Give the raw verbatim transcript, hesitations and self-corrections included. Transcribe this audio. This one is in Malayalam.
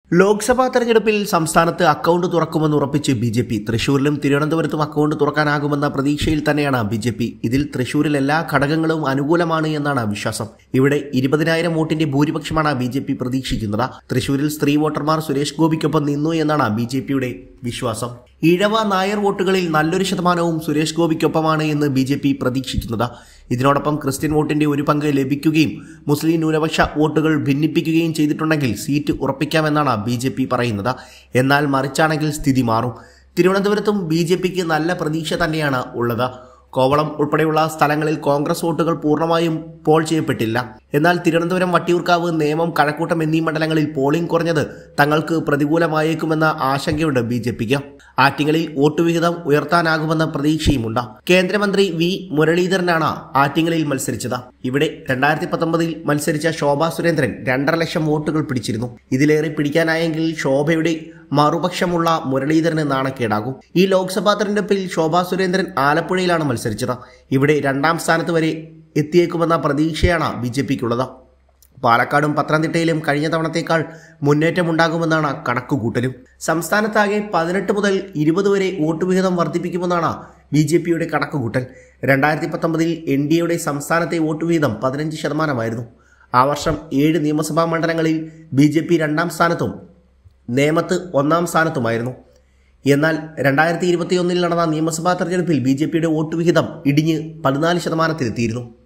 ലോക്സഭാ തെരഞ്ഞെടുപ്പിൽ സംസ്ഥാനത്ത് അക്കൗണ്ട് തുറക്കുമെന്ന് ഉറപ്പിച്ച് ബി ജെ പി. തൃശൂരിലും തിരുവനന്തപുരത്തും അക്കൗണ്ട് തുറക്കാനാകുമെന്ന പ്രതീക്ഷയിൽ തന്നെയാണ് ബി ജെ പി. ഇതിൽ തൃശൂരിൽ എല്ലാ ഘടകങ്ങളും അനുകൂലമാണ് എന്നാണ് വിശ്വാസം. ഇവിടെ ഇരുപതിനായിരം വോട്ടിന്റെ ഭൂരിപക്ഷമാണ് ബി ജെ പി പ്രതീക്ഷിക്കുന്നത്. തൃശൂരിൽ സ്ത്രീ വോട്ടർമാർ സുരേഷ് ഗോപിക്കൊപ്പം നിന്നു എന്നാണ് ബി ജെ പിയുടെ വിശ്വാസം. ഈഴവ നായർ വോട്ടുകളിൽ നല്ലൊരു ശതമാനവും സുരേഷ് ഗോപിക്കൊപ്പമാണ് എന്ന് ബി ജെ പി പ്രതീക്ഷിക്കുന്നത്. ഇതിനോടൊപ്പം ക്രിസ്ത്യൻ വോട്ടിന്റെ ഒരു പങ്ക് ലഭിക്കുകയും മുസ്ലിം ന്യൂനപക്ഷ വോട്ടുകൾ ഭിന്നിപ്പിക്കുകയും ചെയ്തിട്ടുണ്ടെങ്കിൽ സീറ്റ് ഉറപ്പിക്കാമെന്നാണ് ബി ജെ പി പറയുന്നത്. എന്നാൽ മറിച്ചാണെങ്കിൽ സ്ഥിതി മാറും. തിരുവനന്തപുരത്തും ബി ജെ പിക്ക് നല്ല പ്രതീക്ഷ തന്നെയാണ് ഉള്ളത്. കോവളം ഉൾപ്പെടെയുള്ള സ്ഥലങ്ങളിൽ കോൺഗ്രസ് വോട്ടുകൾ പൂർണ്ണമായും പോൾ ചെയ്യപ്പെട്ടില്ല. എന്നാൽ തിരുവനന്തപുരം, വട്ടിയൂർക്കാവ്, നേമം, കഴക്കൂട്ടം എന്നീ മണ്ഡലങ്ങളിൽ പോളിംഗ് കുറഞ്ഞത് തങ്ങൾക്ക് പ്രതികൂലമായേക്കുമെന്ന ആശങ്കയുണ്ട് ബി ജെ പിക്ക്. ആറ്റിങ്ങലിൽ വോട്ട് വിഹിതം ഉയർത്താനാകുമെന്ന പ്രതീക്ഷയുമുണ്ട്. കേന്ദ്രമന്ത്രി വി മുരളീധരനാണ് ആറ്റിങ്ങലിൽ മത്സരിച്ചത്. ഇവിടെ രണ്ടായിരത്തി പത്തൊമ്പതിൽ മത്സരിച്ച ശോഭാ സുരേന്ദ്രൻ രണ്ടര ലക്ഷം വോട്ടുകൾ പിടിച്ചിരുന്നു. ഇതിലേറെ പിടിക്കാനായെങ്കിൽ ശോഭയുടെ മറുപക്ഷമുള്ള മുരളീധരന് നാണക്കേടാകും. ഈ ലോക്സഭാ തെരഞ്ഞെടുപ്പിൽ ശോഭാ സുരേന്ദ്രൻ ആലപ്പുഴയിലാണ് മത്സരിച്ചത്. ഇവിടെ രണ്ടാം സ്ഥാനത്ത് വരെ എത്തിയേക്കുമെന്ന പ്രതീക്ഷയാണ് ബി ജെ പിക്കുള്ളത്. പാലക്കാടും പത്തനംതിട്ടയിലും കഴിഞ്ഞ തവണത്തേക്കാൾ മുന്നേറ്റമുണ്ടാകുമെന്നാണ് കണക്കുകൂട്ടലും. സംസ്ഥാനത്താകെ പതിനെട്ട് മുതൽ ഇരുപത് വരെ വോട്ട് വിഹിതം വർദ്ധിപ്പിക്കുമെന്നാണ് ബി ജെ പിയുടെ കണക്കുകൂട്ടൽ. രണ്ടായിരത്തി പത്തൊമ്പതിൽ എൻ ഡി എയുടെ സംസ്ഥാനത്തെ വോട്ട് വിഹിതം പതിനഞ്ച് ശതമാനമായിരുന്നു. ആ വർഷം ഏഴ് നിയമസഭാ മണ്ഡലങ്ങളിൽ ബി ജെ പി രണ്ടാം സ്ഥാനത്തും നേമത്ത് ഒന്നാം സ്ഥാനത്തുമായിരുന്നു. എന്നാൽ രണ്ടായിരത്തി ഇരുപത്തി ഒന്നിൽ നടന്ന നിയമസഭാ തെരഞ്ഞെടുപ്പിൽ ബി ജെ പിയുടെ വോട്ട് വിഹിതം ഇടിഞ്ഞ് പതിനാല് ശതമാനത്തിലെത്തിയിരുന്നു.